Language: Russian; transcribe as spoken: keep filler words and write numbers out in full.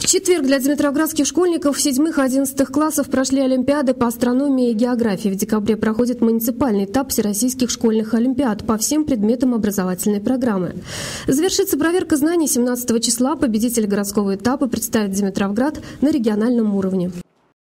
В четверг для дмитровградских школьников седьмых и одиннадцатых классов прошли олимпиады по астрономии и географии. В декабре проходит муниципальный этап всероссийских школьных олимпиад по всем предметам образовательной программы. Завершится проверка знаний семнадцатого числа. Победитель городского этапа представит Дмитровград на региональном уровне.